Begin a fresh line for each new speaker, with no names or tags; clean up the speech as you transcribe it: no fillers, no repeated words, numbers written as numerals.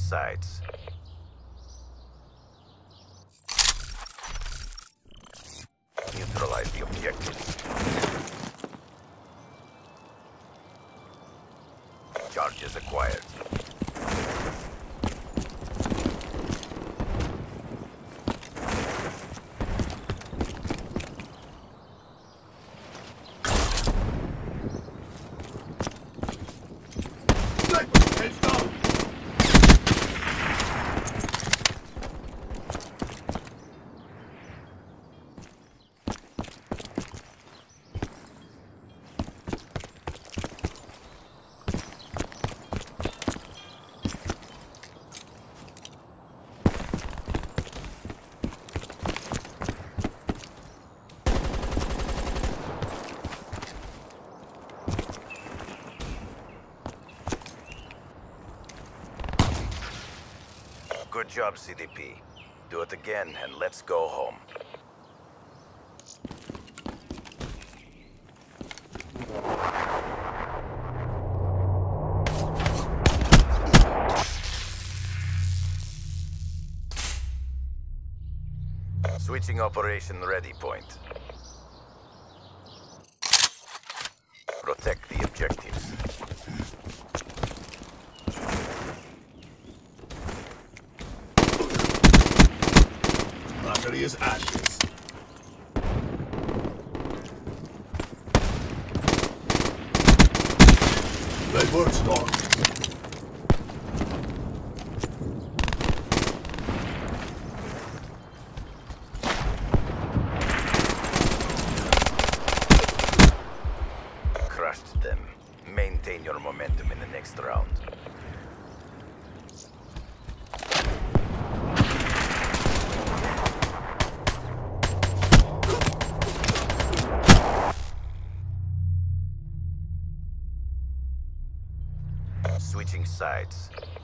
sides. Neutralize the objectives. Charges acquired. Good job, CDP. Do it again and let's go home. Switching operation ready point. Protect the objectives.
Battery is ashes. Red work start.
Crushed them. Maintain your momentum in the next round. Switching sides.